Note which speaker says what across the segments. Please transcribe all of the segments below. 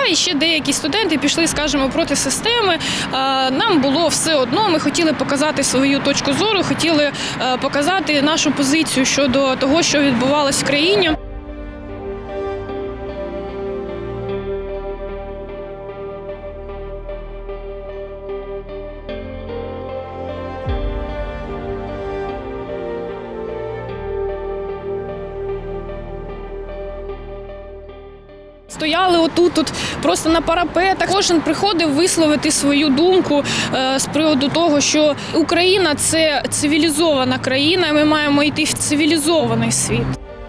Speaker 1: і ще деякі студенти пішли, скажімо, проти системи. Нам було все одно, ми хотіли показати свою точку зору, хотіли показати нашу позицію щодо того, що відбувалося в країні. Стояли отут, просто на парапетах. Кожен приходив висловити свою думку з приводу того, що Україна – це цивілізована країна, і ми маємо йти в цивілізований світ.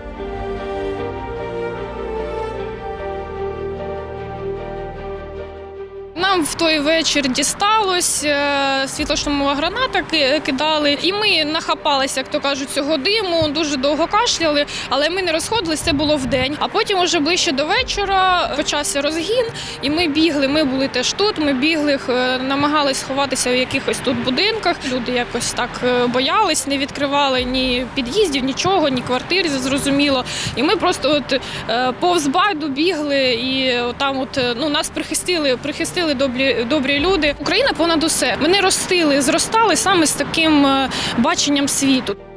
Speaker 1: Нам в той вечір дісталось, світлошумова граната кидали, і ми нахапалися, як то кажуть, цього диму, дуже довго кашляли, але ми не розходились, це було вдень. А потім вже ближче до вечора почався розгін, і ми бігли, ми були теж тут, ми бігли, намагались сховатися в якихось тут будинках. Люди якось так боялись, не відкривали ні під'їздів, нічого, ні квартир, зрозуміло. І ми просто повз байду бігли, і там нас прихистили добрі люди. Україна понад усе. Мене ростили, зростали саме з таким баченням світу.